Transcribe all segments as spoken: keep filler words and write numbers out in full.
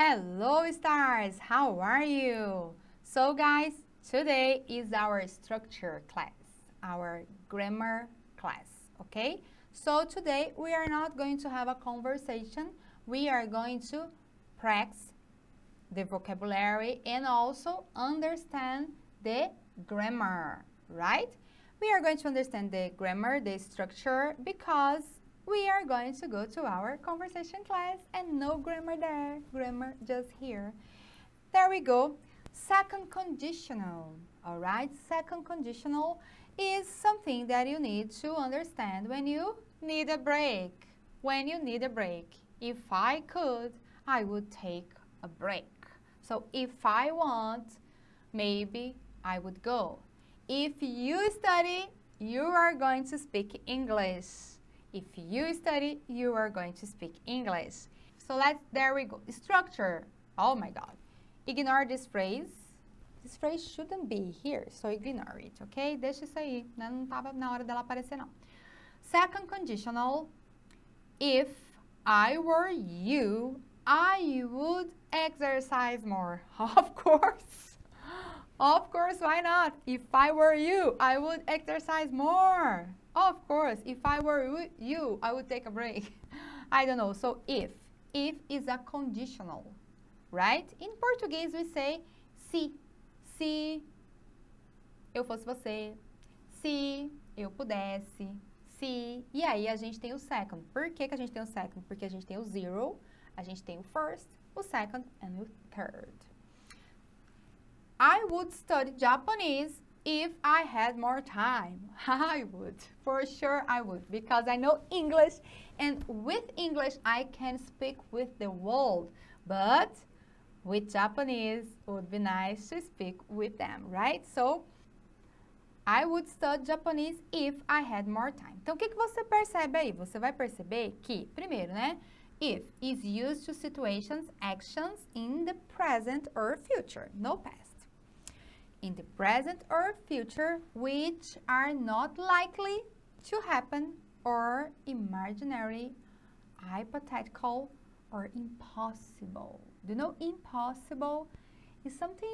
Hello stars, how are you? So guys, today is our structure class, our grammar class, okay? So today we are not going to have a conversation, we are going to practice the vocabulary and also understand the grammar, right? We are going to understand the grammar, the structure, because we are going to go to our conversation class and no grammar there, grammar just here. There we go. Second conditional, all right? Second conditional is something that you need to understand when you need a break. When you need a break. If I could, I would take a break. So if I want, maybe I would go. If you study, you are going to speak English. If you study, you are going to speak English. So let's, there we go. Structure. Oh my God. Ignore this phrase. This phrase shouldn't be here, so ignore it, okay? Deixa isso aí, né? Não estava na hora dela aparecer, não. Second conditional. If I were you, I would exercise more. Of course. Of course, why not? If I were you, I would exercise more. Of course, if I were you, I would take a break. I don't know. So if, if is a conditional, right? In Portuguese we say se, se eu fosse você, se eu pudesse, se. E aí a gente tem o second. Por que que a gente tem o second? Porque a gente tem o zero, a gente tem o first, o second and o third. I would study Japanese if I had more time. I would, for sure I would, because I know English, and with English I can speak with the world, but with Japanese it would be nice to speak with them, right? So, I would study Japanese if I had more time. Então, o que que você percebe aí? Você vai perceber que, primeiro, né? If is used to situations, actions in the present or future, no past. In the present or future, which are not likely to happen or imaginary, hypothetical, or impossible. Do you know impossible is something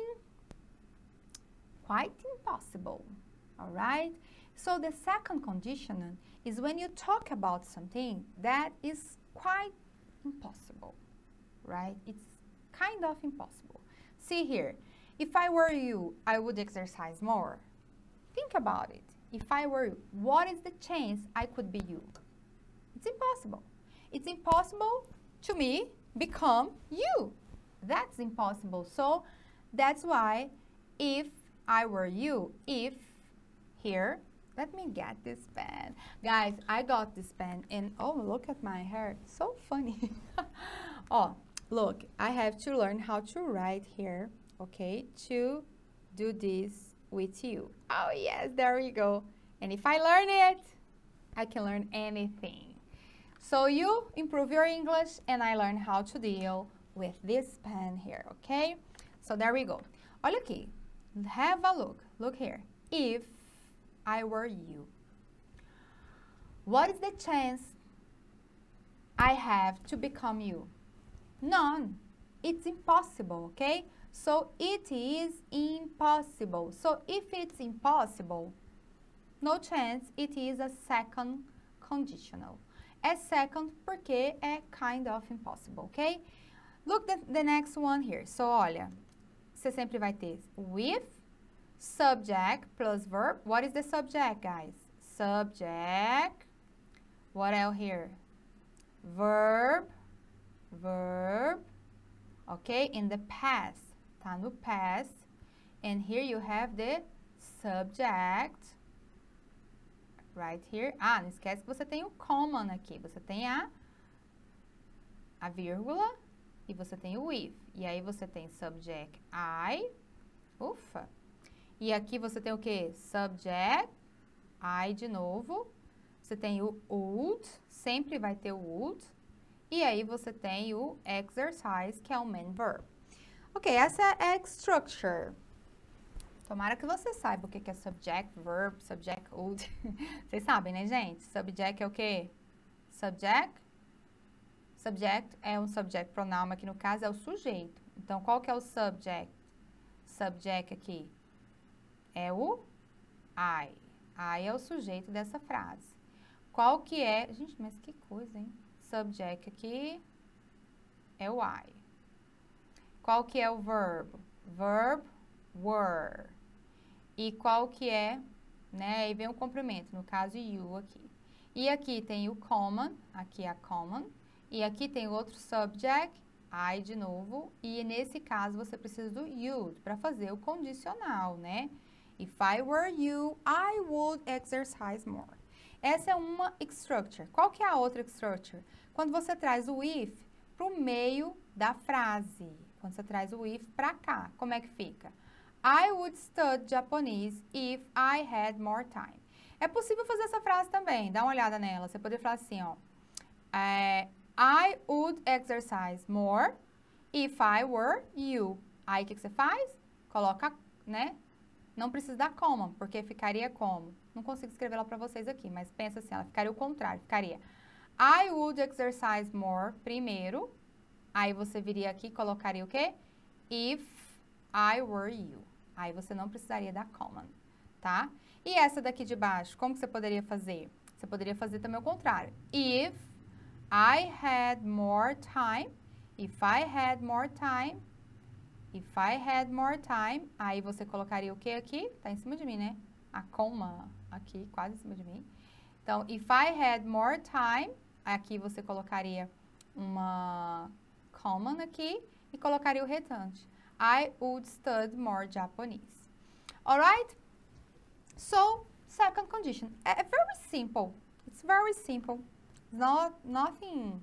quite impossible, all right? So the second condition is when you talk about something that is quite impossible, right? It's kind of impossible. See here. If I were you, I would exercise more. Think about it. If I were you, what is the chance I could be you? It's impossible. It's impossible to me become you. That's impossible. So that's why if I were you, if here, let me get this pen. Guys, I got this pen and oh, look at my hair. It's so funny. Oh, look, I have to learn how to write here. Okay, to do this with you. Oh yes, there we go. And if I learn it, I can learn anything. So you improve your English and I learn how to deal with this pen here, okay? So there we go. Olha aqui, have a look. Look here. If I were you, what is the chance I have to become you? None. It's impossible, okay? So it is impossible. So if it's impossible, no chance, it is a second conditional. É second porque é kind of impossible, ok? Look at the next one here. So, olha, você sempre vai ter with, subject plus verb. What is the subject, guys? Subject. What else here? Verb, verb. Okay, in the past. Tá no past. And here you have the subject. Right here. Ah, não esquece que você tem o comma aqui. Você tem a, a vírgula e você tem o with. E aí você tem subject I. Ufa. E aqui você tem o quê? Subject I de novo. Você tem o would. Sempre vai ter o would. E aí você tem o exercise, que é o main verb. Ok, essa é a structure. Tomara que você saiba o que é subject, verb, subject, would. Vocês sabem, né, gente? Subject é o quê? Subject, Subject é um subject pronoun, aqui no caso é o sujeito. Então, qual que é o subject? Subject aqui é o I. I é o sujeito dessa frase. Qual que é... Gente, mas que coisa, hein? Subject aqui é o I. Qual que é o verb? Verb, were. E qual que é, né? Aí vem o complemento, no caso, you aqui. E aqui tem o common, aqui é a common. E aqui tem outro subject, I de novo. E nesse caso, você precisa do you para fazer o condicional, né? If I were you, I would exercise more. Essa é uma structure. Qual que é a outra structure? Quando você traz o if para o meio da frase. Quando você traz o if para cá, como é que fica? I would study Japanese if I had more time. É possível fazer essa frase também, dá uma olhada nela. Você poderia falar assim, ó. É, I would exercise more if I were you. Aí, o que, que você faz? Coloca, né? Não precisa da comma, porque ficaria como? Não consigo escrever ela para vocês aqui, mas pensa assim, ela ficaria o contrário. Ficaria I would exercise more primeiro. Aí você viria aqui e colocaria o quê? If I were you. Aí você não precisaria da comma, tá? E essa daqui de baixo, como que você poderia fazer? Você poderia fazer também o contrário. If I had more time. If I had more time. If I had more time. Aí você colocaria o que aqui? Tá em cima de mim, né? A comma aqui, quase em cima de mim. Então, if I had more time. Aqui você colocaria uma comma aqui e colocaria o restante. I would study more Japanese. Alright? So, second condition. É very simple. It's very simple. It's not nothing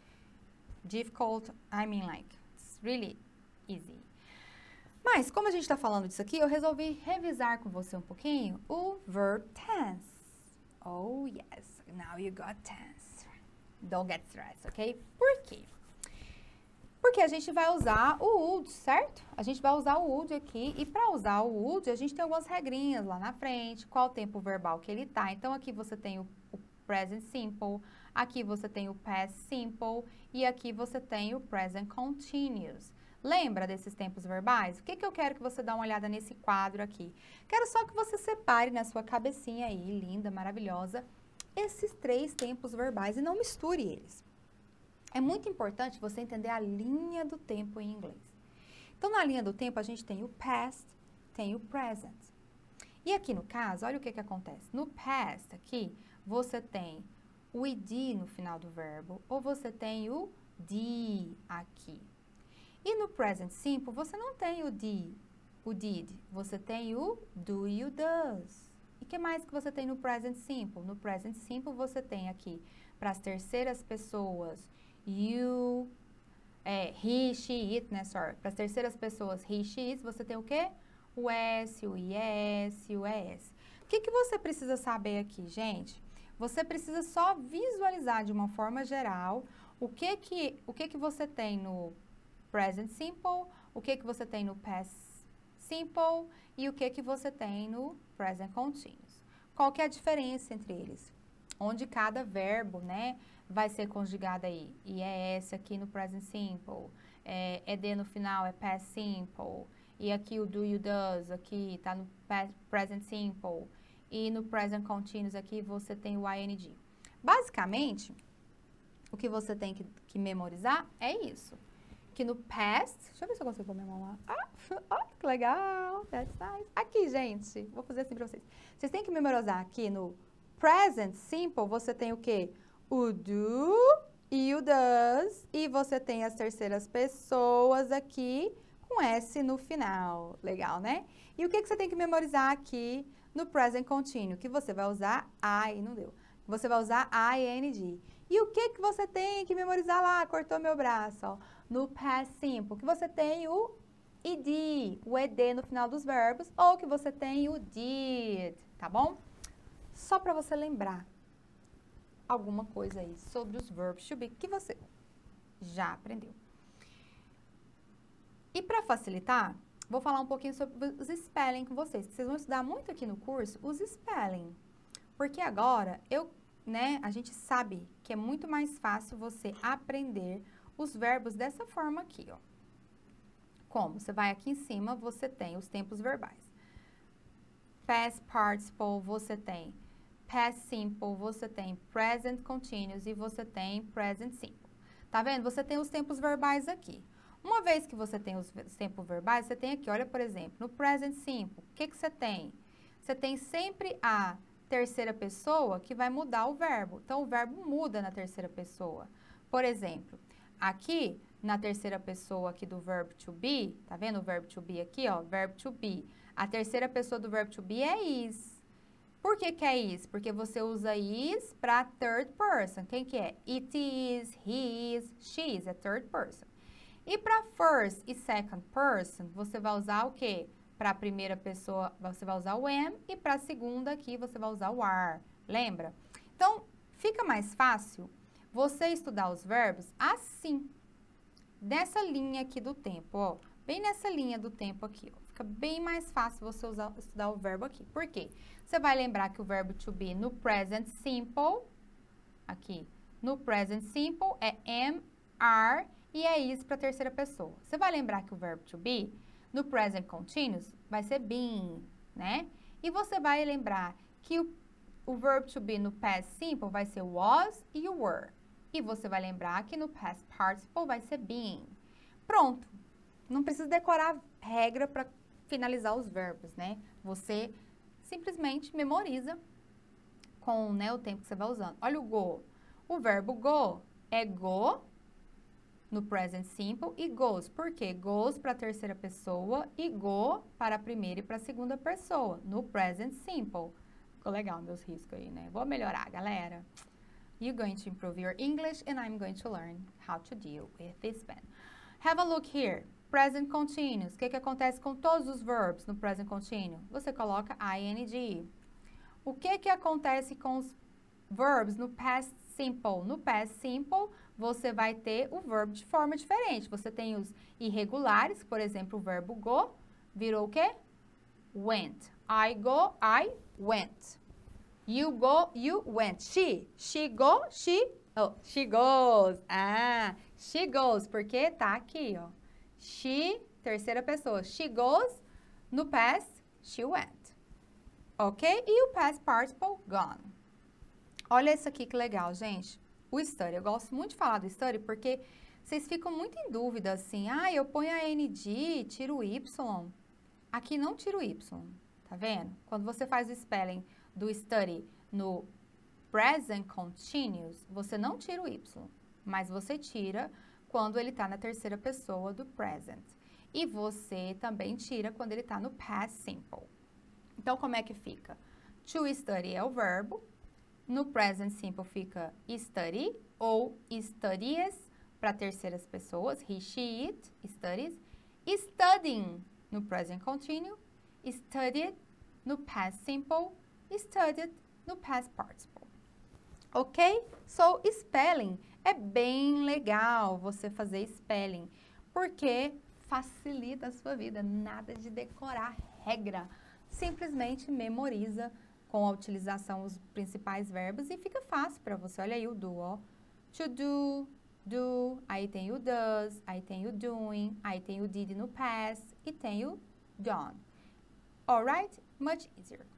difficult. I mean, like, it's really easy. Mas, como a gente está falando disso aqui, eu resolvi revisar com você um pouquinho o verb tense. Oh, yes. Now you got tense. Don't get stressed, ok? Por quê? Porque a gente vai usar o would, certo? A gente vai usar o would aqui. E para usar o would, a gente tem algumas regrinhas lá na frente. Qual o tempo verbal que ele tá. Então, aqui você tem o, o present simple. Aqui você tem o past simple. E aqui você tem o present continuous. Lembra desses tempos verbais? O que, que eu quero que você dê uma olhada nesse quadro aqui? Quero só que você separe na sua cabecinha aí, linda, maravilhosa, esses três tempos verbais e não misture eles. É muito importante você entender a linha do tempo em inglês. Então, na linha do tempo, a gente tem o past, tem o present. E aqui no caso, olha o que, que acontece. No past, aqui, você tem o ed no final do verbo, ou você tem o d aqui. E no present simple, você não tem o d, o did, você tem o do e o does. E o que mais que você tem no present simple? No present simple, você tem aqui, para as terceiras pessoas, you, é, he, she, it, né, sorry. Para as terceiras pessoas, he, she, it, você tem o quê? O S, o I S, o E S. O que, que você precisa saber aqui, gente? Você precisa só visualizar de uma forma geral o que que, o que, que você tem no present simple, o que, que você tem no past simple e o que, que você tem no present continuous. Qual que é a diferença entre eles? Onde cada verbo, né, vai ser conjugado aí. I E S aqui no present simple, é, E D no final é past simple, e aqui o do e o does aqui tá no past, present simple, e no present continuous aqui você tem o I N G. Basicamente, o que você tem que, que memorizar é isso. Que no past, deixa eu ver se eu consigo pôr minha mão lá. Ah, oh, que legal, that's nice. Aqui, gente, vou fazer assim pra vocês. Vocês têm que memorizar aqui no present simple, você tem o quê? O do e o does, e você tem as terceiras pessoas aqui com S no final. Legal, né? E o que, que você tem que memorizar aqui no present continuous? Que você vai usar I, não deu. Você vai usar I N G. E o que, que você tem que memorizar lá? Cortou meu braço, ó. No past simple, que você tem o ed, o ed no final dos verbos, ou que você tem o did, tá bom? Só para você lembrar alguma coisa aí sobre os verbos to be que você já aprendeu. E para facilitar, vou falar um pouquinho sobre os spelling com vocês, que vocês vão estudar muito aqui no curso, os spelling. Porque agora eu né, a gente sabe que é muito mais fácil você aprender os verbos dessa forma aqui, ó. Como? Você vai aqui em cima, você tem os tempos verbais. Past participle, você tem past simple, você tem present continuous e você tem present simple. Tá vendo? Você tem os tempos verbais aqui. Uma vez que você tem os tempos verbais, você tem aqui, olha, por exemplo, no present simple, o que que você tem? Você tem sempre a terceira pessoa que vai mudar o verbo. Então, o verbo muda na terceira pessoa. Por exemplo, aqui, na terceira pessoa aqui do verbo to be, tá vendo o verbo to be aqui, ó, verbo to be. A terceira pessoa do verbo to be é is. Por que que é is? Porque você usa is para third person. Quem que é? It is, he is, she is, é third person. E para first e second person, você vai usar o quê? Para a primeira pessoa, você vai usar o am, e para a segunda aqui, você vai usar o are. Lembra? Então, fica mais fácil você estudar os verbos assim, dessa linha aqui do tempo, ó. Bem nessa linha do tempo aqui, ó. Fica bem mais fácil você usar, estudar o verbo aqui. Por quê? Você vai lembrar que o verbo to be no present simple, aqui, no present simple é am, are e é is para a terceira pessoa. Você vai lembrar que o verbo to be no present continuous vai ser been, né? E você vai lembrar que o, o verbo to be no past simple vai ser was e were. E você vai lembrar que no past participle vai ser been. Pronto. Não precisa decorar regra para finalizar os verbos, né? Você simplesmente memoriza com, né, o tempo que você vai usando. Olha o go. O verbo go é go no present simple e goes. Por quê? Goes para a terceira pessoa e go para a primeira e para a segunda pessoa no present simple. Ficou legal meus riscos aí, né? Vou melhorar, galera. You're going to improve your English and I'm going to learn how to deal with this pen. Have a look here. Present continuous. O que que acontece com todos os verbos no present continuous? Você coloca ing. O que que acontece com os verbos no past simple? No past simple, você vai ter o verbo de forma diferente. Você tem os irregulares, por exemplo, o verbo go virou o quê? Went. I go, I went. You go, you went. She, she go, she, oh, she goes. Ah, she goes, porque tá aqui, ó. She, terceira pessoa. She goes, no past, she went. Ok? E o past participle, gone. Olha isso aqui que legal, gente. O study. Eu gosto muito de falar do study porque vocês ficam muito em dúvida assim. Ah, eu ponho a ing, tiro o y. Aqui não tiro o y. Tá vendo? Quando você faz o spelling do study no present continuous, você não tira o y. Mas você tira quando ele está na terceira pessoa do present. E você também tira quando ele está no past simple. Então, como é que fica? To study é o verbo. No present simple fica study ou studies para terceiras pessoas. He, she, it, studies. Studying no present continuous. Studied no past simple. Studied no past participle. Ok? So, spelling é bem legal você fazer spelling, porque facilita a sua vida. Nada de decorar regra. Simplesmente memoriza com a utilização os principais verbos e fica fácil para você. Olha aí o do, ó. To do, do, aí tem o does, aí tem o doing, aí tem o did no past e tem o done. Alright? Much easier.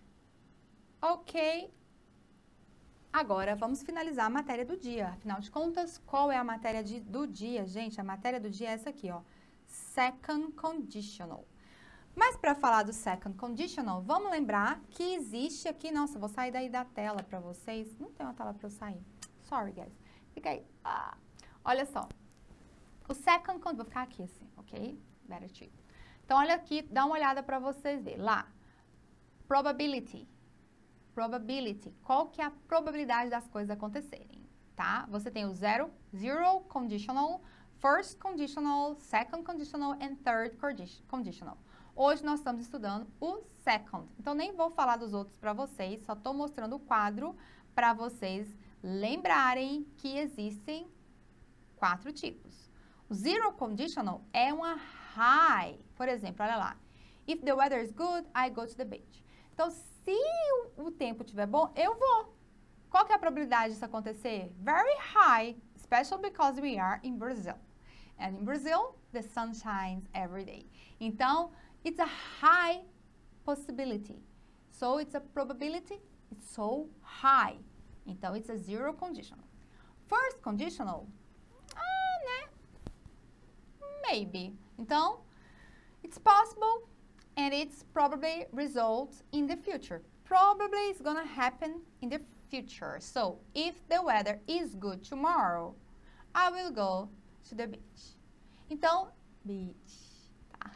Ok. Agora, vamos finalizar a matéria do dia. Afinal de contas, qual é a matéria de, do dia, gente? A matéria do dia é essa aqui, ó. Second conditional. Mas para falar do second conditional, vamos lembrar que existe aqui... Nossa, vou sair daí da tela para vocês. Não tem uma tela para eu sair. Sorry, guys. Fica aí. Ah, olha só. O second conditional... Vou ficar aqui assim, ok? Better to. Então, olha aqui, dá uma olhada para vocês verem. Lá. Probability. Probability. Qual que é a probabilidade das coisas acontecerem, tá? Você tem o zero, zero conditional, first conditional, second conditional and third conditional. Hoje nós estamos estudando o second. Então, nem vou falar dos outros para vocês, só estou mostrando o quadro para vocês lembrarem que existem quatro tipos. O zero conditional é uma high. Por exemplo, olha lá. If the weather is good, I go to the beach. Então, se o tempo estiver bom, eu vou. Qual que é a probabilidade disso acontecer? Very high, especially because we are in Brazil. And in Brazil, the sun shines every day. Então, it's a high possibility. So, it's a probability, it's so high. Então, it's a zero conditional. First conditional, ah, né? Maybe. Então, it's possible and it's probably results in the future. Probably is gonna happen in the future. So, if the weather is good tomorrow, I will go to the beach. Então, beach. Tá.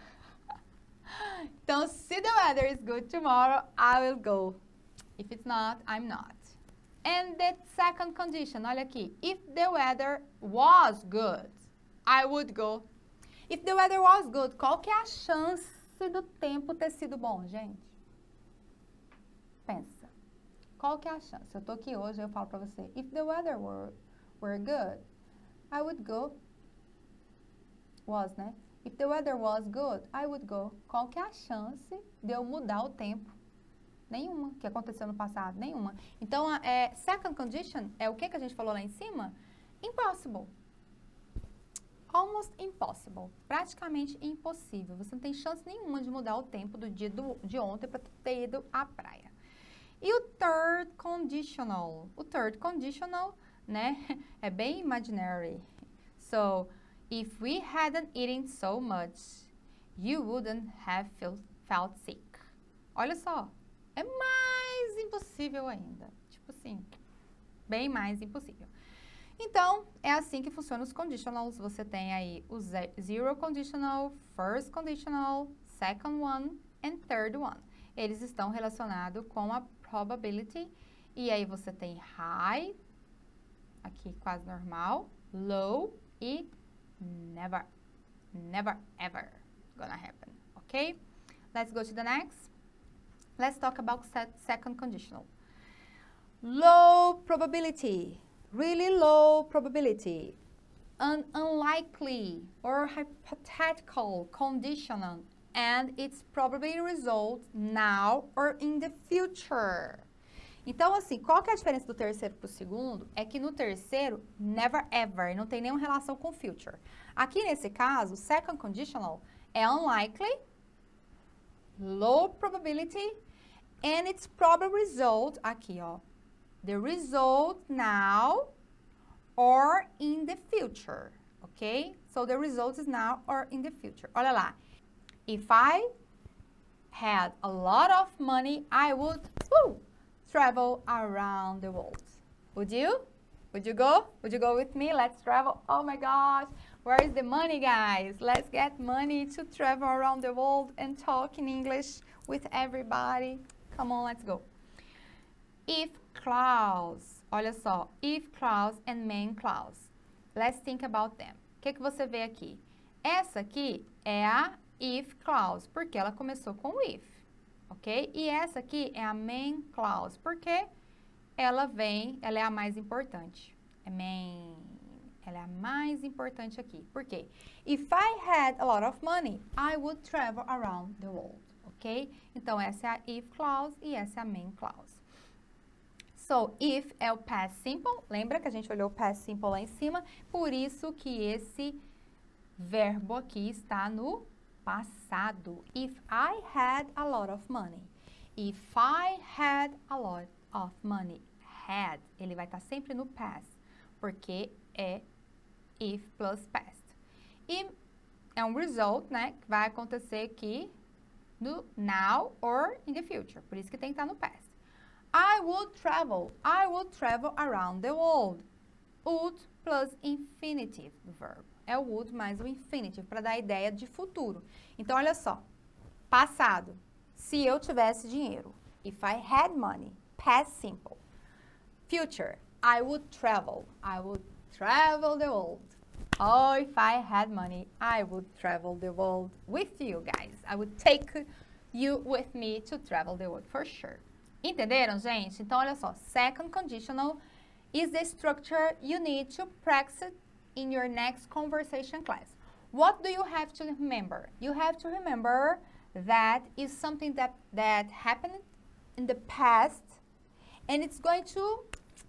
Então, se the weather is good tomorrow, I will go. If it's not, I'm not. And the second condition, olha aqui. If the weather was good, I would go. If the weather was good, qual que é a chance do tempo ter sido bom, gente? Pensa. Qual que é a chance? Eu tô aqui hoje, eu falo pra você. If the weather were, were good, I would go. Was, né? If the weather was good, I would go. Qual que é a chance de eu mudar o tempo? Nenhuma. Que aconteceu no passado? Nenhuma. Então, a é, second condition é o que que a gente falou lá em cima? Impossible. Almost impossible. Praticamente impossível. Você não tem chance nenhuma de mudar o tempo do dia do, de ontem para ter ido à praia. E o third conditional? O third conditional, né, é bem imaginary. So, if we hadn't eaten so much, you wouldn't have feel, felt sick. Olha só, é mais impossível ainda. Tipo assim, bem mais impossível. Então, é assim que funcionam os conditionals. Você tem aí o zero conditional, first conditional, second one and third one. Eles estão relacionados com a probability. E aí você tem high, aqui quase normal, low e never. Never ever gonna happen, ok? Let's go to the next. Let's talk about second conditional. Low probability. Really low probability, an unlikely or hypothetical conditional, and its probability result now or in the future. Então, assim, qual que é a diferença do terceiro para o segundo? É que no terceiro, never ever, não tem nenhuma relação com future. Aqui nesse caso, second conditional é unlikely, low probability, and its probable result, aqui ó, the result now or in the future, ok? So, the result is now or in the future. Olha lá. If I had a lot of money, I would woo, travel around the world. Would you? Would you go? Would you go with me? Let's travel. Oh my gosh. Where is the money, guys? Let's get money to travel around the world and talk in English with everybody. Come on, let's go. If clause, olha só, if clause and main clause. Let's think about them. O que que você vê aqui? Essa aqui é a if clause, porque ela começou com if, ok? E essa aqui é a main clause, porque ela vem, ela é a mais importante. É main, ela é a mais importante aqui. Por quê? If I had a lot of money, I would travel around the world, ok? Então, essa é a if clause e essa é a main clause. So, if é o past simple, lembra que a gente olhou o past simple lá em cima? Por isso que esse verbo aqui está no passado. If I had a lot of money. If I had a lot of money. Had, ele vai estar sempre no past, porque é if plus past. E é um result, né, que vai acontecer aqui no now or in the future. Por isso que tem que estar no past. I would travel. I would travel around the world. Would plus infinitive do verbo. É o would mais o infinitive, para dar a ideia de futuro. Então, olha só. Passado. Se eu tivesse dinheiro. If I had money. Past simple. Future. I would travel. I would travel the world. Oh, if I had money, I would travel the world with you guys. I would take you with me to travel the world for sure. Entenderam, gente? Então, olha só. Second conditional is the structure you need to practice in your next conversation class. What do you have to remember? You have to remember that is something that, that happened in the past and it's going to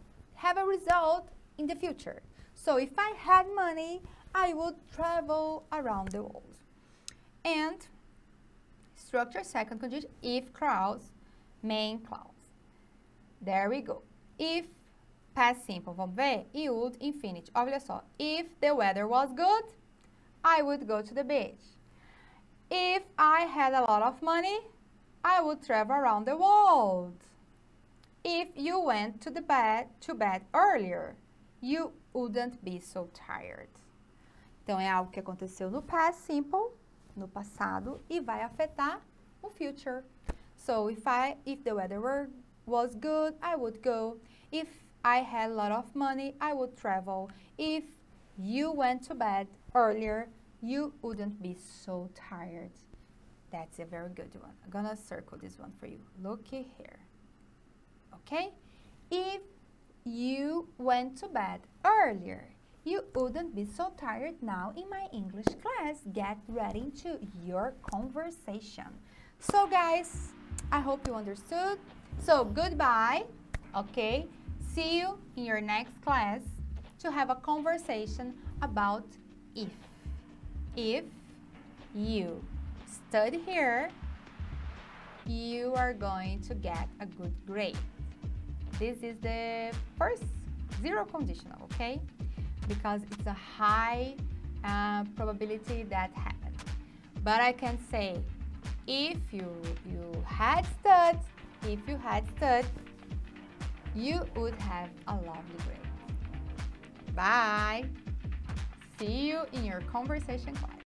have a result in the future. So if I had money, I would travel around the world. And structure second condition, if clause, main clause. There we go. If past simple, vamos ver? E would infinite. Olha só. If the weather was good, I would go to the beach. If I had a lot of money, I would travel around the world. If you went to the bed to bed earlier, you wouldn't be so tired. Então, é algo que aconteceu no past simple, no passado, e vai afetar o future. So, if, I, if the weather were, was good, I would go. If I had a lot of money, I would travel. If you went to bed earlier, you wouldn't be so tired. That's a very good one. I'm gonna circle this one for you. Looky here. Okay? If you went to bed earlier, you wouldn't be so tired now in my English class. Get ready to your conversation. So guys, I hope you understood. So goodbye, okay? See you in your next class to have a conversation about if. If you study here, you are going to get a good grade. This is the first zero conditional, okay? Because it's a high uh, probability that happens. But I can say, if you, you had studied, if you had studied, you would have a lovely grade. Bye! See you in your conversation class.